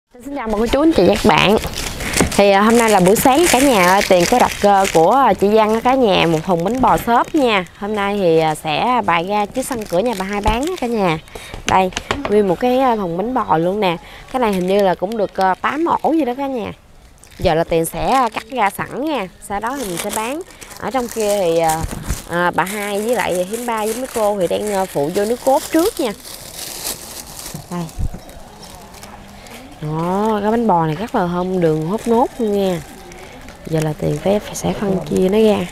Xin chào mọi cô chú anh chị và các bạn. Thì hôm nay là buổi sáng cả nhà ơi, Tiền có đặt của chị Văn ở cả nhà một thùng bánh bò xốp nha. Hôm nay thì sẽ bày ra trước sân cửa nhà bà Hai bán cả nhà. Đây, nguyên một cái thùng bánh bò luôn nè. Cái này hình như là cũng được 8 ổ gì đó cả nhà. Giờ là Tiền sẽ cắt ra sẵn nha. Sau đó thì mình sẽ bán. Ở trong kia thì bà Hai với lại Hiếm Ba với mấy cô thì đang phụ vô nước cốt trước nha. Đây. Đó, cái bánh bò này rất là thơm, đường hốt nốt luôn nha. Giờ là Tiền sẽ phân chia nó ra.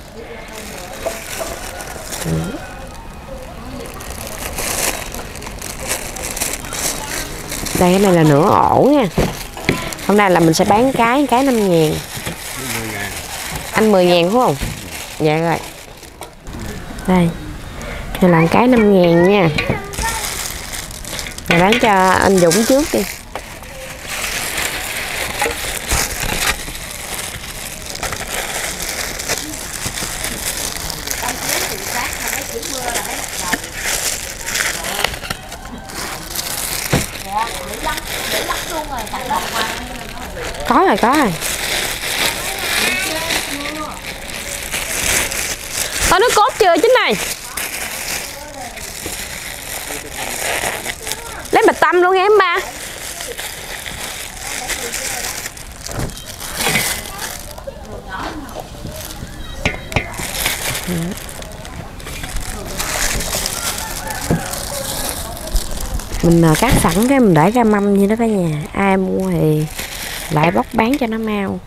Đây, cái này là nửa ổ nha. Hôm nay là mình sẽ bán cái 5.000. Anh 10.000 đúng không? Dạ rồi. Đây, này là cái 5.000 nha. Rồi bán cho anh Dũng trước đi. Có rồi. Có nước cốt chưa chính này? Lấy bịch tâm luôn nha em ba. Mình cắt sẵn cái mình để ra mâm như đó cả nhà. Ai mua thì lại bóc bán cho nó mau.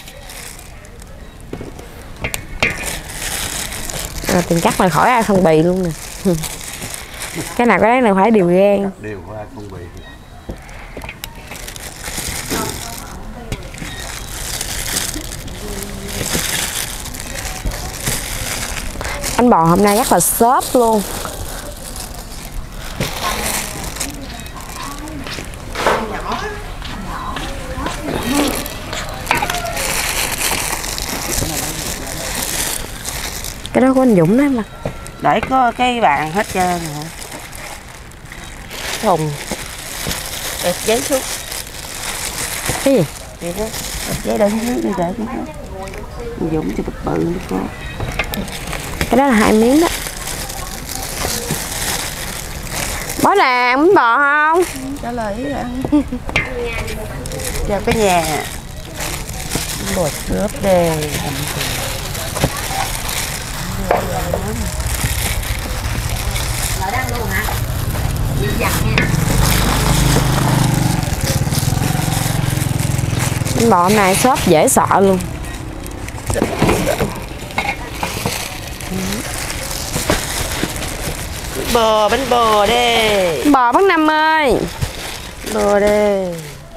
Rồi Tiền cắt này khỏi ai phân bì luôn nè. Cái nào cái này phải điều gan. Đều của ai phân bì. Bánh bò hôm nay rất là xốp luôn. Cái đó của anh Dũng đấy mà. Để có cái bàn hết trơn hả? Thùng. Đẹp giấy xuống. Cái gì? Vậy đó. Đẹp giấy để xuống đi để xuống. Anh Dũng cho bịch bự đi con. Cái đó là 2 miếng đó. Bó là ăn bánh bò không? Trả lời ý ăn. Chào cái nhà. Bột xốp đề. Lợi đăng luôn hả? Đi dặn nha. Bánh bò hôm nay xốp dễ sợ luôn. Bánh bò đây. Bánh bò bác Năm ơi. Bò đây.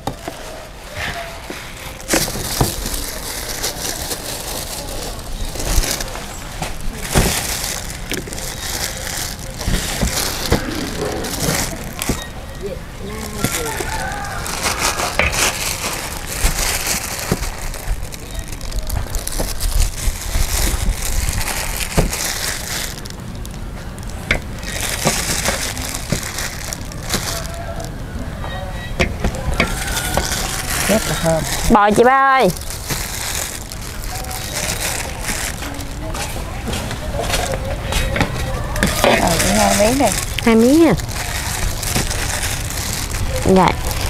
Rất là thơm. Bò chị ba ơi. Cái 2 miếng này. 2 miếng nha. Dạ.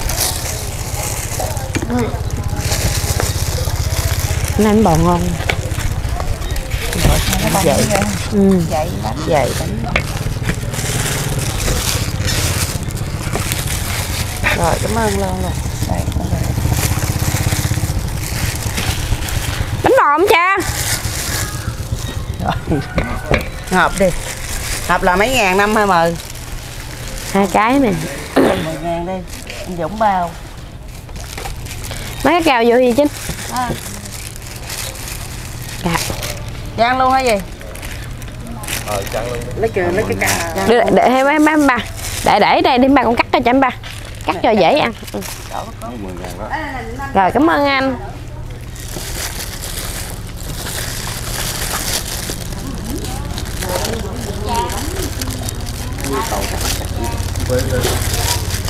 Bánh bò ngon. Vậy. Vậy lắm. Vậy bánh. Rồi cảm ơn Loan rồi. Đây, bánh bò không cha? rồi. Hộp đi. Hộp là mấy ngàn năm hả mời? 2 cái nè. 10.000 đi. Anh Dũng bao. Mấy cái cào vô gì chứ? Dạ. Chăn luôn hả gì? Chăn luôn. Lấy cái cà. Để thêm mấy ba. Để đây đi ba con cắt cho em ba. Cắt cho dễ ăn. Có 10.000 đó. Rồi cảm ơn anh.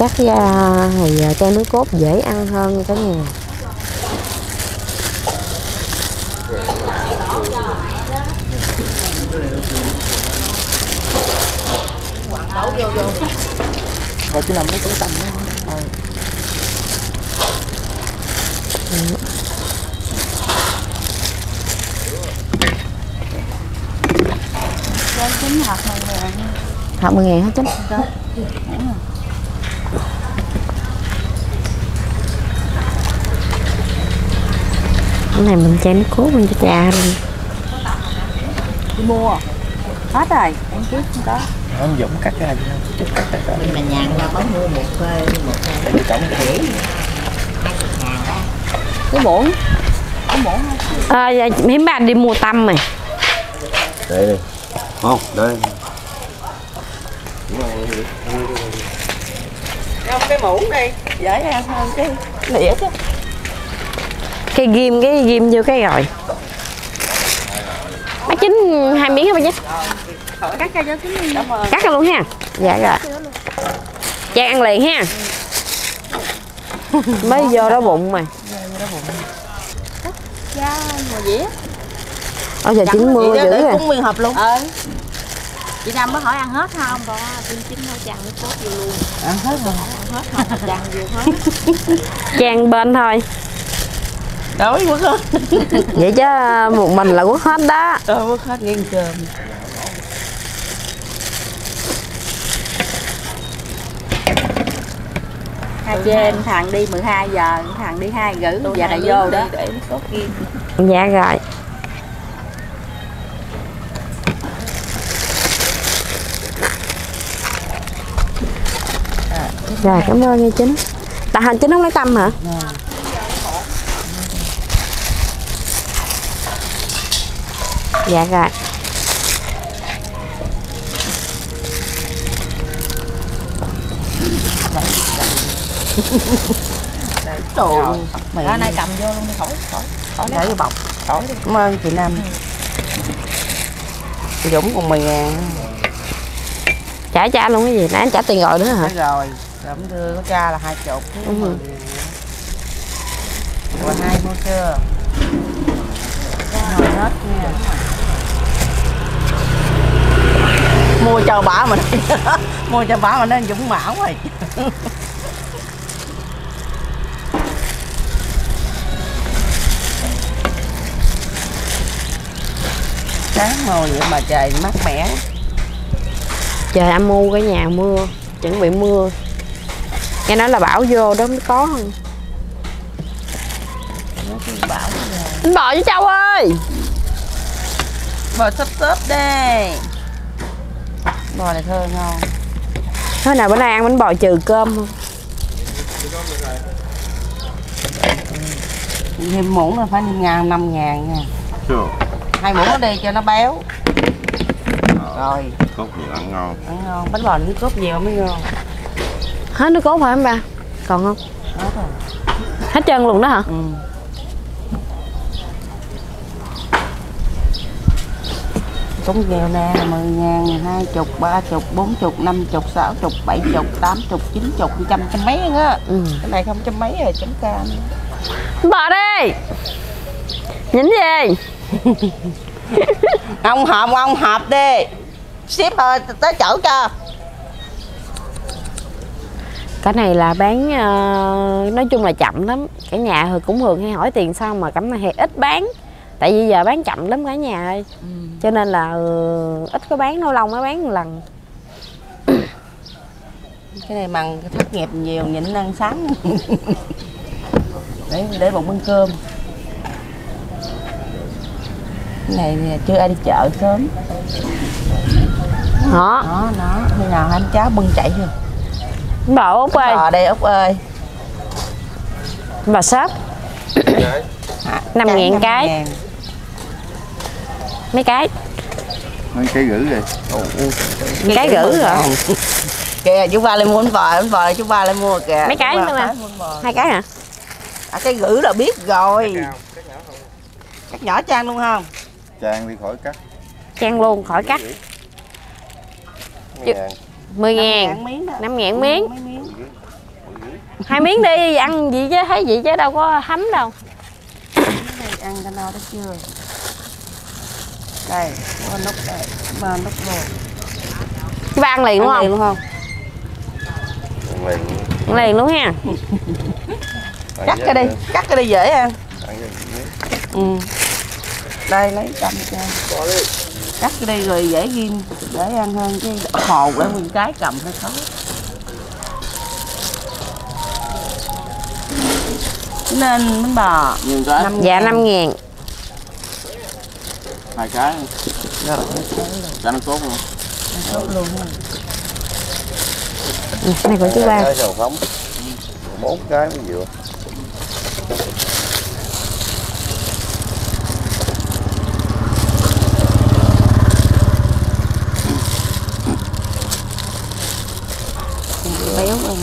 cắt ra thì cho nước cốt dễ ăn hơn nha cả nhà. Rồi chứ nằm nó cũng tầm chín hạt 10.000. Hạt 10.000 hết chính. Cái này mình chan nước cốt mình cho cha luôn. Đi mua hết rồi, em biết không có. Ông Dũng cắt ra chút cắt ra. Nhưng mà nhà người ta có mua một Tổng rỉ 20.000 đó. Cái muỗng Hiếm ba đi mua tăm mày. đây đi. Không, đây. Không, cái muỗng đi, dễ ăn hơn cái nĩa chứ. Cái ghim vô cái rồi. Bác Chính 2 miếng hả bác Chính? Cắt ra cho chín đi. Cảm ơn. Cắt ra luôn ha. Dạ rồi. Cha ăn liền ha. Mới vô đó bụng mày. Dạ, mùa dĩa. Ôi giờ 90 dữ rồi. Cũng nguyên hộp luôn. Chị Năm mới hỏi ăn hết không? Đó, Tiên Chính nói chàng nước cốt vô luôn. Ăn hết rồi. Ăn hết không? Chàng vô hết. Chan bên thôi. Đói quất hết. Vậy chứ một mình là quất hết đó. Quất hết nghiêng cơm. Hai trên thằng đi 12 giờ, thằng đi 2 rưỡi giờ này vô đó. Để nước cốt ghim. Dạ rồi. Rồi cảm ơn nha Chính. Tại hành Chính không lấy tâm hả? Dạ rồi. Trời mày nay cầm vô luôn đi khỏi để cái bọc. Cảm ơn chị Năm. Chị Dũng còn 10.000. Trả cha luôn cái gì? Nãy anh trả tiền rồi nữa hả? Rồi cũng đưa có cha là 20. Rồi 2 mua chưa? Rồi hết nha. Mua cho bả mình. Mua cho bả mà nó Dũng mão rồi. Sáng màu vậy mà trời mát mẻ. Trời âm u, cái nhà mưa, chuẩn bị mưa. Nghe nói là bão vô đó mới có không? Bão Anh bò với Châu ơi. bò xốp đi. Bò này thơm ngon. Thế nào bữa nay ăn bánh bò trừ cơm không? Thêm muỗng là phải 5.000 nha. Chưa. 2 muỗng nó đi cho nó béo. Rồi. Cốt gì ăn ngon. Ăn ngon. Bánh bò nước cốt nhiều mới ngon. Hết nước cốt phải không ba? Còn không? Hết rồi. Hết trơn luôn đó hả? Ừ. Cũng nhiều nè, 10.000, 20, 30, 40, 50, 60, 70, 80, 90, 100 mấy á. Cái này không trăm mấy rồi, chấm cam. Bò đi. Nhìn gì? Ông hộp đi. Ship tới chỗ cho. Cái này là bán nói chung là chậm lắm. Cả nhà thì cũng thường hay hỏi tiền sao mà Cẩm Nang ít bán. Tại vì giờ bán chậm lắm cả nhà ơi. Cho nên là ít có bán, lâu lâu mới bán một lần. Cái này mằng thất nghiệp nhiều nhịn ăn sáng. để bụng bưng cơm. Cái này chưa ai đi chợ sớm. Đó. Đó, khi nào anh cháu bưng chạy chưa? Bò Út ơi. Bò đây Út ơi. Bò xốp. 5.000 cái. Mấy cái? Mấy cái gửi rồi. Cái gửi rồi. Kìa chú ba lại mua bánh bò chú ba lại mua kìa. Mấy cái nữa mà. 2 cái hả? Cái gửi là biết rồi. Cắt nhỏ Trang luôn không? Trang đi khỏi cắt. Trang luôn khỏi cắt. 10.000. 10.000. 5.000 miếng. 2 miếng đi, ăn gì chứ, thấy gì chứ đâu có thấm đâu. Ăn cho no đó chưa? Đây, có nút đây, mà nút luôn. Cái ba ăn liền đúng Ăn liền không? luôn không? Liền. Ăn liền luôn ha. Cắt cái đi, cắt cái đi dễ ăn. Ăn với Ừ. Đây lấy cầm cho. Cắt cái đi rồi dễ ghim, dễ ăn hơn chứ hồ để nguyên cái cầm hơi khó. Nên bánh bò Nhiêu cái? 5 Dạ 5.000. 2 cái. rồi Cho nó cốt luôn. tốt luôn ha. Này của chú ba. Cái sầu phóng. 4 cái mới vừa. Béo ăn.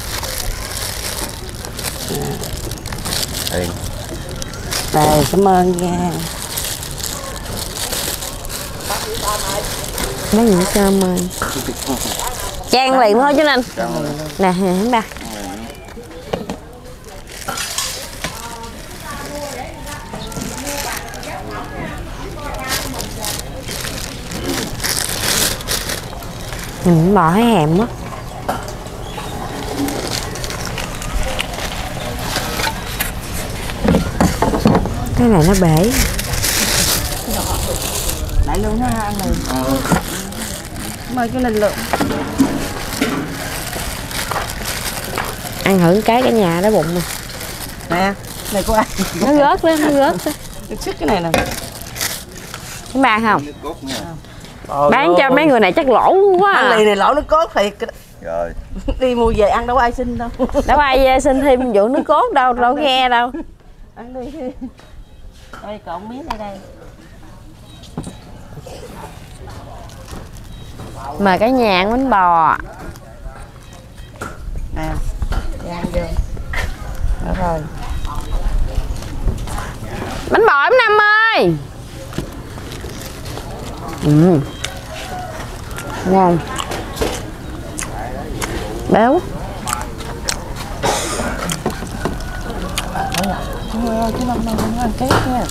Đây. Đây, cảm ơn nha. Mấy gì cơm ơi. Chan liền thôi chứ nên. Nè, hả ba. Bò thấy hèm quá. Cái này nó bể. Lại luôn ha, ăn liền. Mời cái linh lượng. Ăn thử cái cả nhà đó bụng nè. Nè, này của ai? Nó rớt đó, nó rớt đó. Được sức cái này nè. Cái ba không? Nước cốt nha. Bán cho mấy người này chắc lỗ luôn quá Ăn à. liền này lỗ nước cốt thiệt. Rồi. Đi mua về ăn đâu có ai xin đâu. Đâu ai xin thêm vụ nước cốt đâu, đâu nghe đâu. Ăn đi. Đây cộng miếng đây đây. Mời cả nhà ăn bánh bò. Nè, ăn vô. Đó rồi. Bánh bò em Năm ơi. Ngon. Béo. Trời ơi, chú Năm không ăn két nha.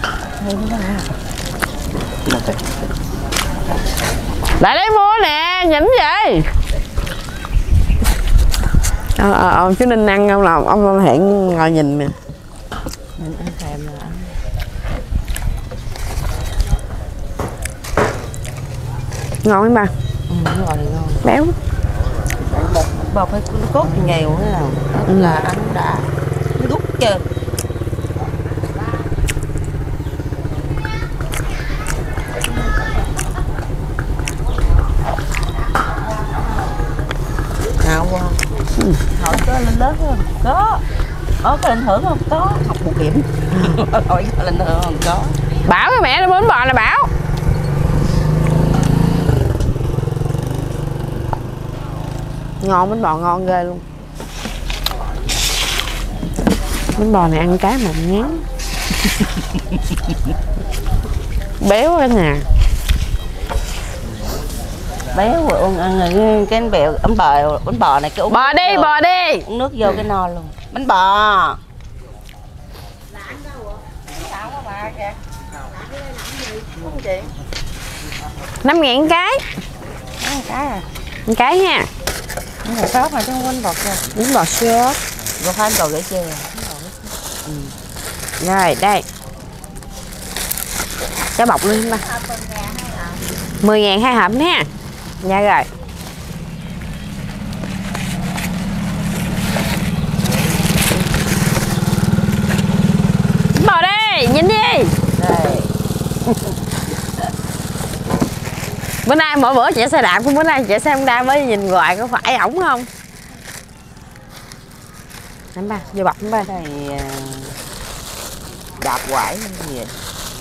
Lại lấy mua nè, nhỉnh vậy. Chú Ninh ăn không nào, ông Hẹn ngồi nhìn nè. Mình ăn thèm rồi. Ngon lắm ba. Ngon thì ngon. Béo. Bò phải cốt nghèo thế nào. Là ăn đã. Nó rút chưa? Nào qua. Hỏi có lên lớp không? Có. Có lên thưởng không? Có. Học một điểm. Hỏi có lên thưởng không? Có. Bảo cái mẹ nó bánh bò này Bảo. Ngon, bánh bò ngon ghê luôn. Bánh bò này ăn cái mọng ngán. Béo đó nè. Béo rồi ăn cái bèo bánh bò này cái Bò đi, bò đi. uống nước vô cái no luôn. Bánh bò. 5.000 cái. Ăn cái à. Một cái nha. Bánh bò sốt mà chứ không bánh bò kìa. Bánh bò sốt. Rồi hai bánh bò gãy chưa? Rồi đây. Cho bọc luôn ba. 10.000 2 hộp ha. Dạ rồi. Bò đi, nhìn đi. Đây. Bữa nay mỗi bữa chạy xe đạp, bữa nay chạy xe Honda mới nhìn hoài có phải ổng không? Anh ba, vô bọc ba. Đây đạp quải gì vậy?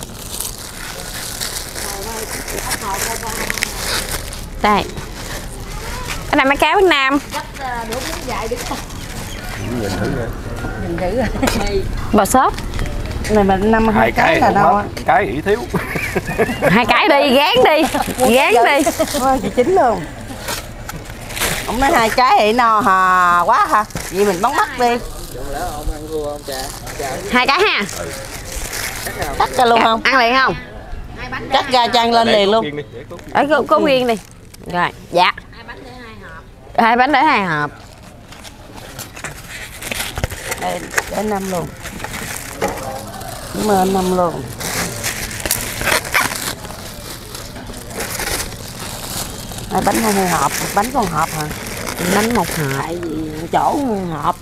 Đây. Cái này mấy cá Việt Nam. Nhìn thử rồi. Nhìn thử rồi. Bò xốp. Này mà 2 cái là đâu á? Cái ỷ thiếu. 2 cái đi, gán đi. Gán đi. Thôi chị chín luôn. Ông nói 2 cái thì no hà quá hả? Vậy mình bắn mắt đi. 2 cái ha. Cắt ra luôn không? Ăn liền không? Cắt ra chan lên liền luôn. Ở có viên đi. Rồi, dạ. 2 bánh để 2 hộp. Để 5 luôn. Cảm ơn 5 luôn. Hai bánh 2 hộp, một bánh con hộp hả? Bánh 1 hộp. Tại vì chỗ hộp.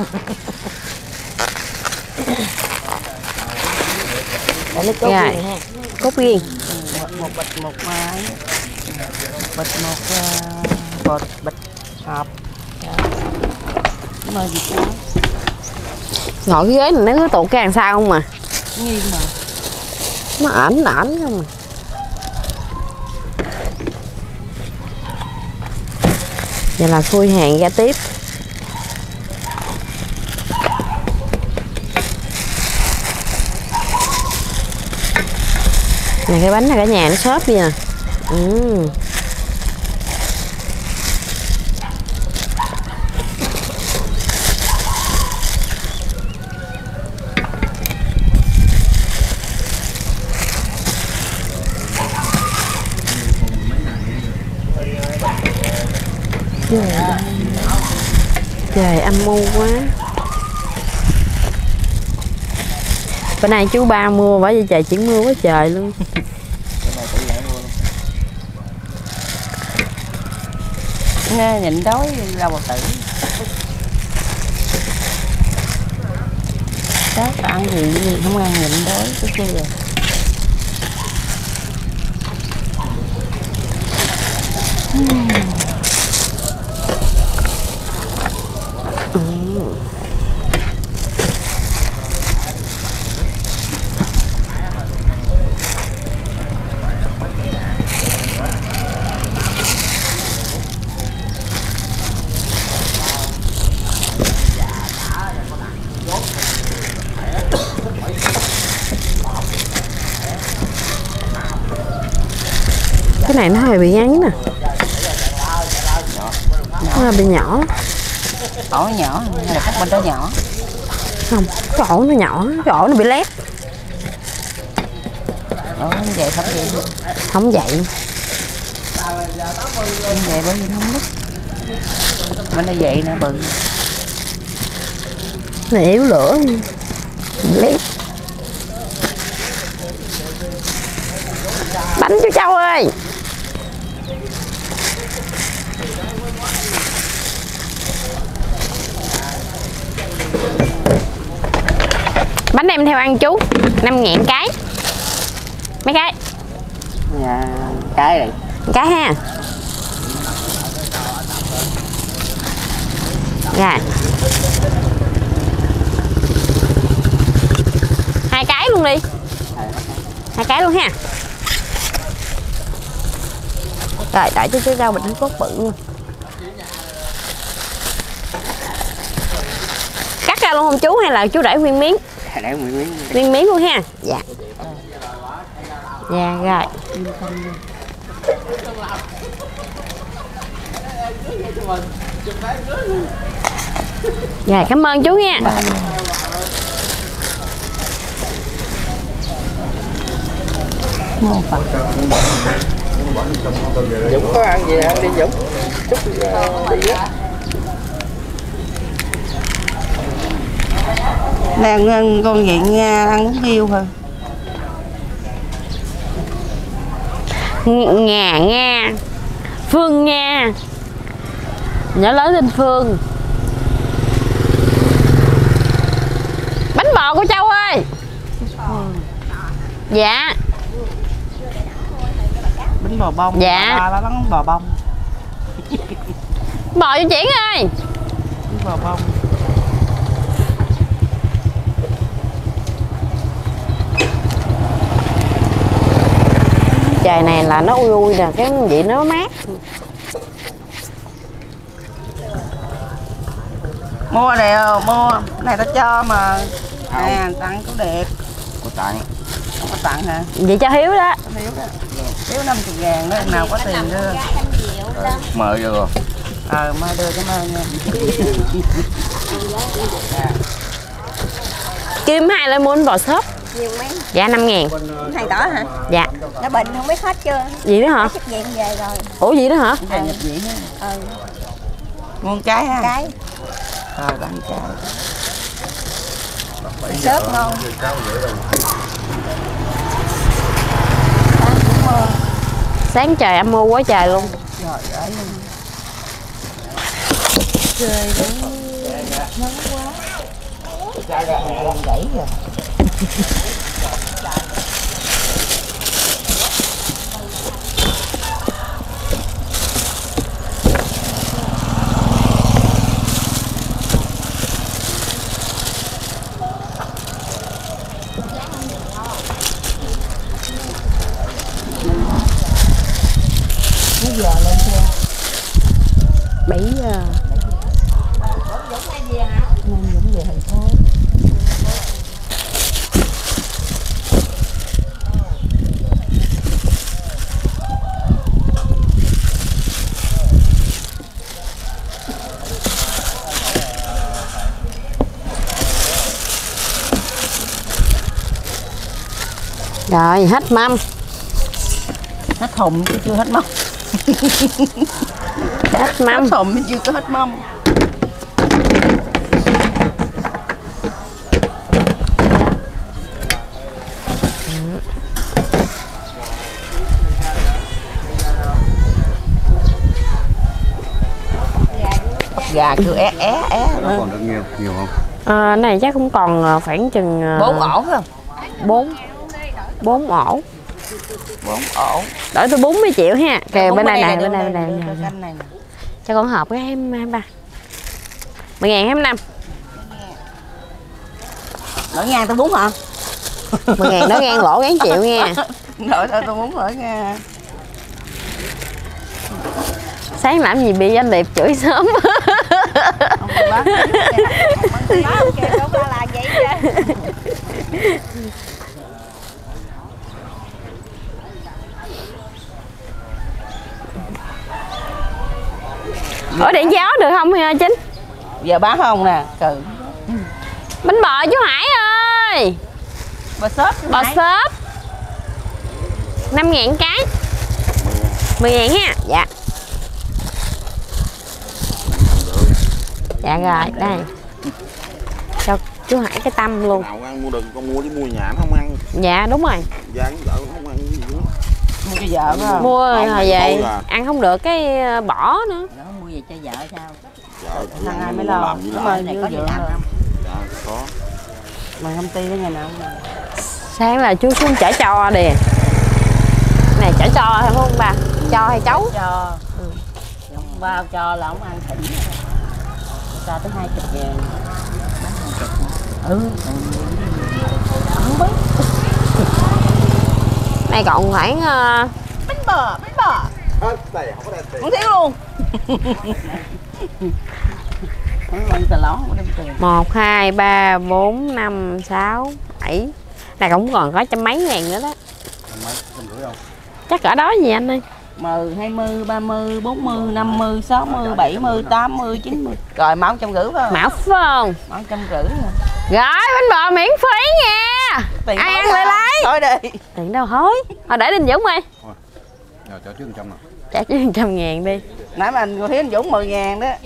Để lấy cốt Rồi. viên ha. Cốt viên. Một bịch một máy. Bịch một bột bịch hộp. Cảm ơn gì chú. Ngồi cái ghế này nó cứ tụt cái đằng sau không mà. Nghiêng mà. Nó ẩn không mà. Giờ là khui hàng ra tiếp. Này cái bánh này cả nhà nó xốp đi nè. Trời âm mưu quá. Bữa nay chú ba mưa bởi vì trời chỉ mưa quá trời luôn. Nghe nhịn đói lâu mà tử. Chắc ăn gì không ăn nhịn đói cái kia rồi. Cái này nó hơi bị ngắn nè. Nó hơi bị nhỏ. Ổ nhỏ hay là các bên đó nhỏ? Không, cái ổ nó nhỏ, cái ổ nó bị lép. Ổ không vậy không vậy. Không vậy. Không vậy bởi vì không nứt. Bên đây vậy nè bự. Này yếu lửa. Lép. Bánh chú Châu ơi. Bánh đem theo ăn chú 5.000 cái. Mấy cái? Dạ, cái này. Cái ha. Rồi. 2 cái luôn đi. 2 cái luôn ha. Rồi đợi cho chú rau mình cốt bự luôn. Cắt ra luôn không chú hay là chú để nguyên miếng? Để nguyên miếng. Nguyên miếng luôn ha. Dạ. Dạ rồi. Dạ cảm ơn chú nha. Ngon Phật. Dũng có ăn gì ăn đi Dũng. Chút đi á. Đang con vậy Nga ăn uống hiêu hả? Nga Phương Nga. Nhỏ lớn tên Phương. Bánh bò của Châu ơi. Dạ. Bánh bò bông. Dạ. Bánh bò bông. Bò cho Triển ơi. Bánh bò bông. Trời này là nó ui ui nè, cái vị nó mát. Mua đều, mua. Cái này ta cho mà. Nè, tặng cũng đẹp. Có tặng. Không có tặng hả? Vậy cho Hiếu đó. Hiếu đó. Hiếu 50.000 đó, nào có tiền đưa. Mời vô rồi. Mai đưa cảm ơn nha. Kim hai lại mua bánh bò xốp. Nhiều mấy. Dạ 5.000. Hàng đỏ hả? Dạ. Nó bệnh không biết hết chưa? Gì đó hả? Chất dạng về rồi. Ủa gì đó hả? Cái nhập viện á. Ngon trái ha. Cái Bán trái. xốp ngon. Sáng trời âm mưu quá trời luôn. Trời ơi. Trời đúng. Nóng quá. Gãy rồi. Mấy giờ lên xe? 7 giờ. Nên Dũng về thành phố. Rồi hết mâm. Hết thùng chứ chưa hết mâm. Hết mâm. Hết thùng chứ chưa có hết mâm. Gà kêu é Còn rất nhiều không? Này chắc cũng còn khoảng chừng 4 ổ không? 4 ổ. 4 ổ. Đổi tôi 40 triệu ha. Kìa bên đây này, bên đây này. cho con hộp cái 23. 10.025. Đổi ngang tôi 4 hả? 10.000 nó ngang lỗ gán triệu nha. Đổi thôi tôi muốn đổi nha. Sáng làm gì bị anh Điệp chửi sớm. Không phải bán. Không kêu đâu có là vậy chứ. Ủa điện gió được không Chính? Giờ bán không nè, cừ. Bánh bò chú Hải ơi. Bò xốp. Bò xốp 5.000 cái. 10.000 ha. Dạ. Dạ rồi, đây. Cho chú Hải cái tâm luôn. Nào ăn mua đừng, con mua đi mua nhà nó không ăn. Dạ đúng rồi. Dạ vợ không ăn gì nữa. Mua cho vợ phải không? Mua Không, hồi về à. ăn không được cái bỏ nữa. Nó mua về cho vợ sao? Vợ Thằng ai ăn mới mua lo. làm gì Mà làm. vừa vừa không? Dạ có. Mà công ty đó ngày nào cũng làm. Sáng là chú xuống chở cho đi. Này chở cho phải không bà? Cho hay cháu? Cho. Ông bao cho là ông ăn thịnh. Cho tới 20 ngàn. Ừ. Không biết. Này còn khoảng Bánh bò. Hết tiền không có đem tiền. Không thiếu luôn. Không ăn tà lón không đem tiền. 1, 2, 3, 4, 5, 6, 7. Này cũng còn có trăm mấy ngàn nữa đó. Không gửi không? Chắc cỡ đó gì anh ơi. 10, 20, 30, 40, 50, 60, 70, 80, 90. Rồi máu 150 phải không? Mão phải không? Máu 150 rồi. Rồi bánh bò miễn phí nha. Tiền Ai đâu ăn ra? lại lấy. Thôi đi. Tiền đâu hối. Thôi để Đinh Dũng ơi. Rồi cho trước 100 nè. Trả chứ 100.000 đi. Nãy mà anh thấy anh Dũng 10 ngàn đó.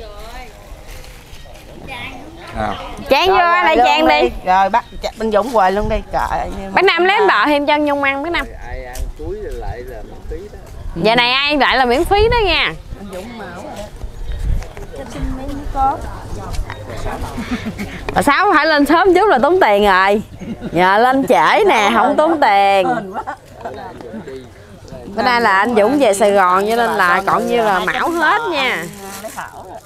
Nào. Trang vô lại luôn Trang đi. Rồi bắt bên Dũng quầy luôn đi. Trời. Bánh Năm lấy bánh bò thêm cho Nhung ăn bánh Năm. Ai ăn cuối lại là miễn phí đó. Giờ này ai lại là miễn phí đó nha. Anh Dũng mạo rồi đó. Cho xin mấy có. Bà Sáu phải lên sớm chút là tốn tiền rồi. Nhờ lên trễ nè không tốn tiền. Hên quá. Bữa nay là anh Dũng về Sài Gòn cho nên là còn như là mão hết nha. Lấy thảo rồi.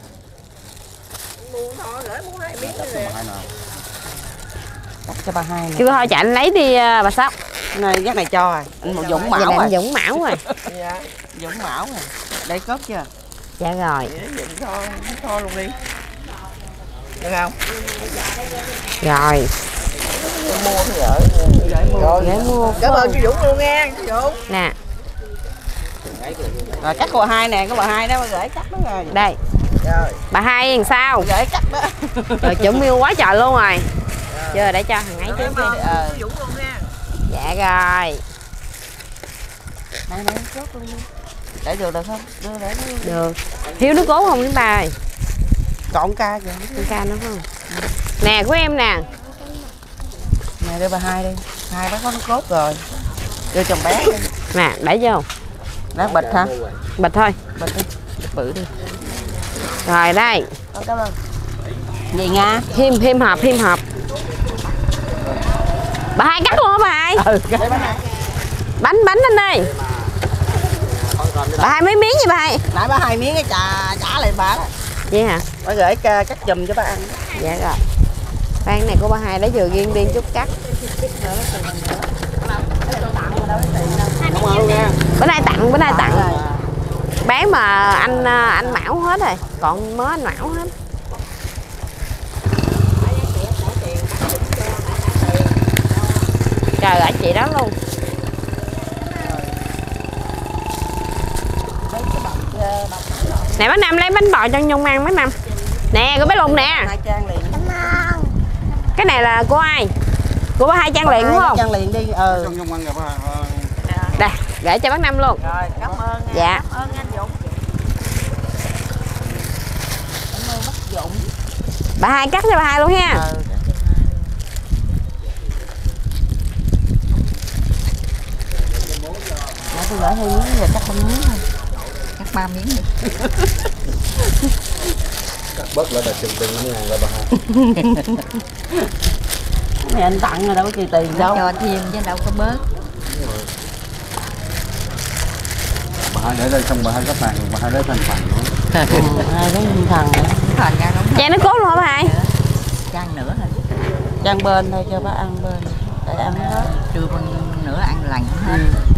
Bắt cho bà hai nè. Chứ thôi chạy anh lấy đi bà Sáu. Này dắt này cho rồi. Anh một Dũng mão Giờ này rồi. anh Dũng mão rồi. Dũng mão rồi. Đây cốt chưa? Dạ rồi. Thôi luôn đi. Được không? Rồi. Mua thì gửi mua. Để mua. Cảm ơn chị Dũng luôn nha, chị Dũng. Nè. Rồi chắc cô hai nè, có bà hai đó bà gửi chắc đó rồi. Đây. Rồi. Bà Hai làm sao? Gửi cắt đó. Rồi chuẩn miêu quá trời luôn rồi. Chưa để cho thằng ấy trước đi. Dũng luôn nha. Dạ rồi. Này chốt luôn đi. Để được không? Để Được. Thiếu nước cốt không chúng ta ơi? Còn ca kìa. Con ca nữa không? Nè của em nè. Này đưa bà Hai đi. Hai bác có nước cốt rồi. Đưa chồng bé đi. Nè để vô. Đó bịch hả? Bịch thôi. Bịch đi. Bự đi. Rồi đây. Cảm ơn. Gì Nga? Thêm hộp. Bà Hai cắt luôn hả bà Hai? Ừ, Bánh anh đi. Bà Hai mấy miếng vậy bà Hai? nãy bà 2 miếng cái trả lại bà đó. Vậy hả? Bà gửi cắt giùm cho bà ăn. Dạ rồi. Ban này của bà Hai để vừa riêng chút cắt. Bữa nay tặng. Bán mà anh Mão hết rồi, còn mớ anh Mão hết. Trời ơi chị đó luôn. Nè bác Năm lấy bánh bò cho Nhung ăn bác Năm. Nè có bé Lùng nè. Hai Trang liền. Cái này là của ai? Của bà Hai Trang liền đúng không? Trang liền đi. Nhung ăn rồi bà. Đây, gửi cho bác Năm luôn. Rồi, cảm ơn. Dạ. Cảm ơn anh Dũng. Cảm ơn bác Dũng. Bà Hai cắt cho bà Hai luôn ha. Tôi gửi 2 miếng rồi cắt 3 miếng thôi. Cắt 3 miếng đi. Cắt bớt lại là chừng 5.000 rồi bà Hai. Này anh tặng rồi đâu có chi tiền đâu. Cho thêm chứ đâu có bớt. Bà Hai để đây xong bà Hai có bàn, bà Hai lấy thành phần nữa. Hai cái thằng nữa. Thành ra đúng Chan nước cốt luôn hả bà Hai? Trang nữa thôi. Trang bên thôi cho bà ăn bên. Để ăn hết. Trưa con nữa ăn lành hết.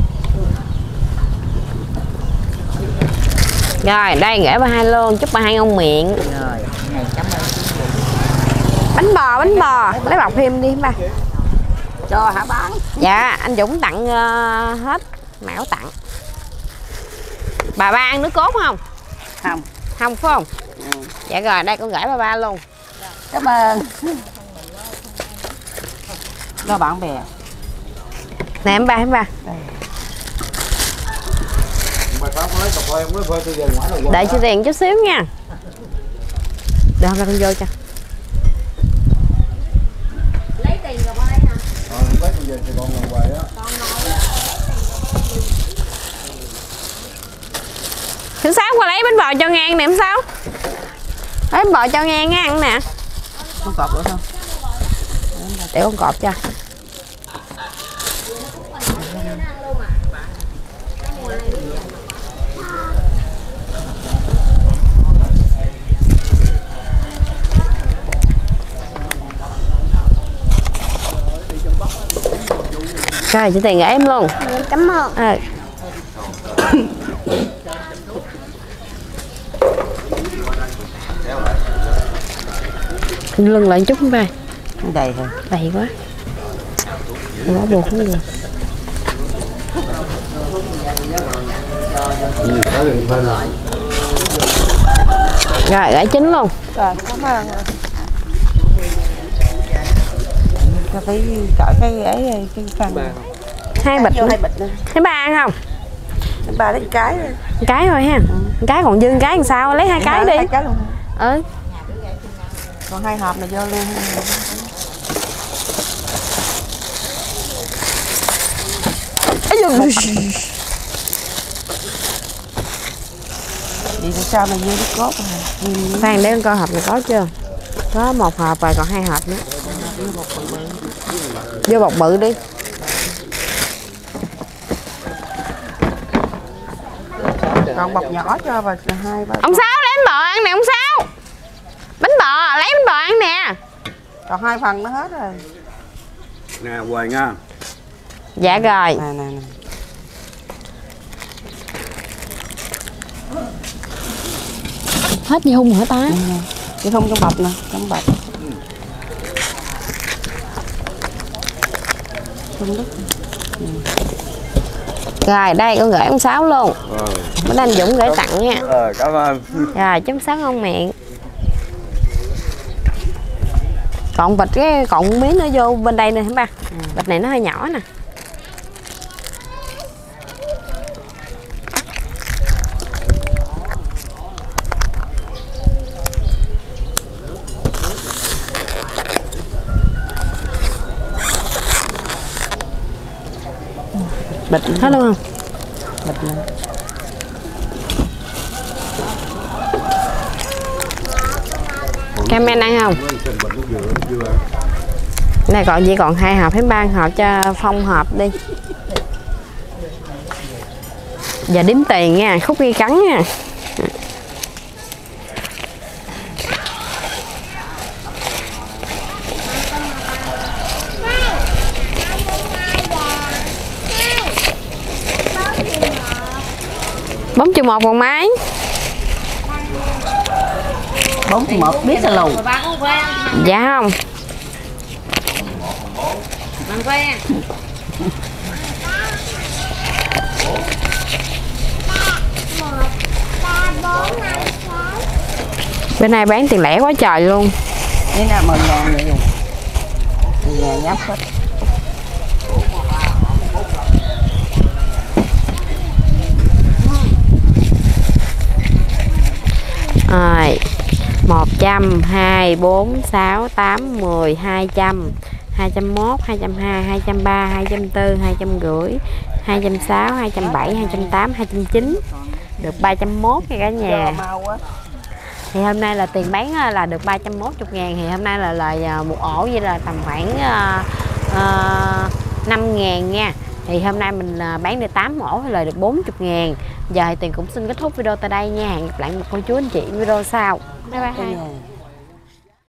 Rồi đây gửi bà Hai luôn, chúc bà Hai ngon miệng. Rồi, này cảm ơn chú Dũng. Bánh bò, lấy bọc thêm đi ba. Cho hả bán? Dạ anh Dũng tặng hết, Mão tặng. Bà ba ăn nước cốt không? Không. Không phải không? Dạ rồi đây con gửi bà ba luôn. Cảm ơn. Đó bạn bè. Nè em ba. Bà Sáu có lấy cà phê không lấy phê tôi về ngoài rồi. Đợi cho tiền chút xíu nha. Được không, con vô cho. Lấy tiền rồi qua đây hả? Lấy tôi về Sài Gòn ngồi hoài á. Thứ Sáu qua lấy bánh bò cho Ngang nè em Sáu. Lấy bánh bò cho Ngang ăn nè. Con cọp nữa không? Để con cọp cho. Rồi cho tiền gửi em luôn. Cảm ơn. Lưng lại chút ba. Đầy rồi. Đầy quá. Bỏ buộc không gì. Rồi gửi chính luôn. Rồi, cảm ơn. Cho tí cỡ cái ấy cái khăn. 2 bịch. Vô 2 bịch nữa. Thấy ba ăn không? Ba lấy cái thôi. Một cái thôi ha. Một cái còn dư cái làm sao? Lấy 2 cái đi. 2 cái luôn. Ừ. Còn 2 hộp này vô luôn. Đi sao mà vô nước cốt rồi. Khoan để con coi hộp này có chưa. Có 1 hộp rồi còn 2 hộp nữa. Vô bọc bự đi. Còn bọc nhỏ cho và 2 3. Ông Sáu lấy bánh bò ăn nè ông Sáu. Bánh bò, lấy bánh bò ăn nè. Còn 2 phần nó hết rồi. Nè hoài nha. Dạ rồi. Nè. Hết gì hung hả ta? Cái không trong bọc nè, trong bọc. Trong đất. Rồi đây con gửi ông Sáu luôn. Bữa nay anh Dũng gửi tặng nha. Cảm ơn. Rồi chấm Sáu ngon miệng. Còn vịt cái còn miếng nó vô bên đây nè hả ba? Vịt này nó hơi nhỏ nè. Bịch Hết luôn không? bịch nữa. Cam men ăn không? Này còn chỉ còn 2 hộp hay 3 hộp cho Phong hộp đi. Giờ đếm tiền nha, Khúc ghi cắn nha. Bấm chữ 1 còn mấy? 41 biết sao lù. Dạ không? Bên này bán tiền lẻ quá trời luôn. Thế nào 10.000 vậy luôn. 10.000 nhấp hết. Rồi 100, 2, 4, 6, 8, 10, 200, 201, 220, 230, 240, 250, 260, 270, 280, 290. Được 301 nha cả nhà. Thì hôm nay là tiền bán là được 310.000. Thì hôm nay là lời một ổ vậy là tầm khoảng 5.000 nha. Thì hôm nay mình bán được 8 ổ thì lời được 40.000. Giờ thì Tiền cũng xin kết thúc video tại đây nha. Hẹn gặp lại một cô chú anh chị video sau. Bye bye.